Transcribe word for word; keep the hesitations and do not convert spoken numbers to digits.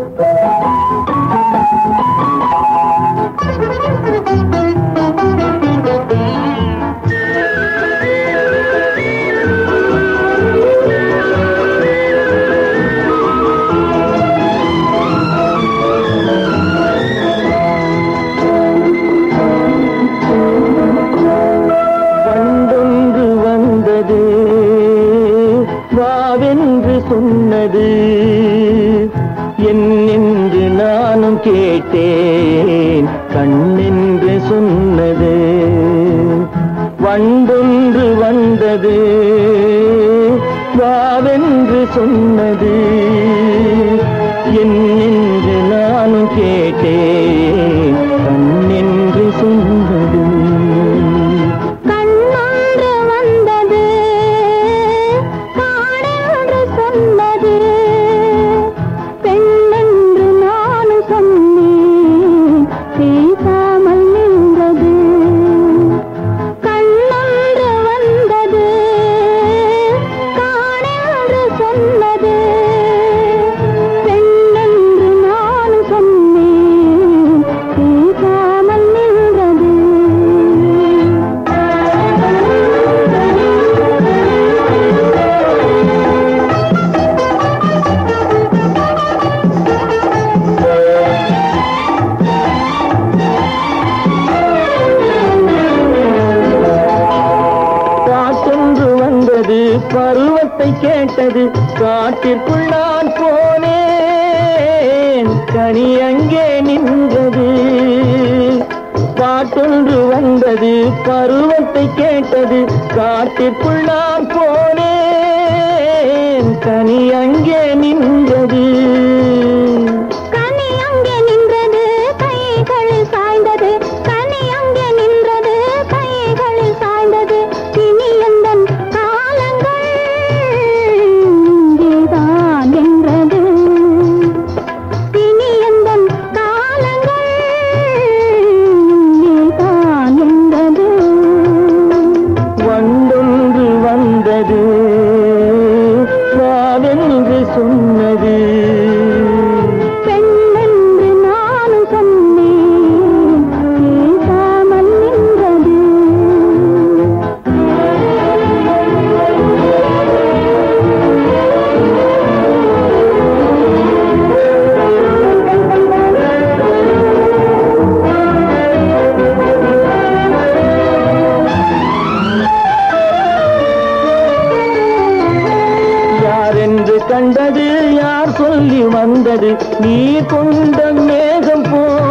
சொன்னது என்னென்று நானும் கேட்டேன், கண்ணென்று சொன்னது. வண்டொன்று வந்தது வாவென்று சொன்னது, என்னென்று நானும் கேட்டேன், கண்ணென்று சொன்னது. பருவத்தை கேட்டது காட்டிற்குள் நான் போனேன், கனி அங்கே நின்றது. பாட்டொன்று வந்தது பருவத்தை கேட்டது காட்டிற்குள் நான் போனேன், கனி அங்கே நின்றது. வாவென்று சொன்னது பெண்ணென்று நானும் சொன்னேன், பேசாமல் நின்றது. கண்டது யார் சொல்லி வந்தது, நீ கொண்ட மேகம் போ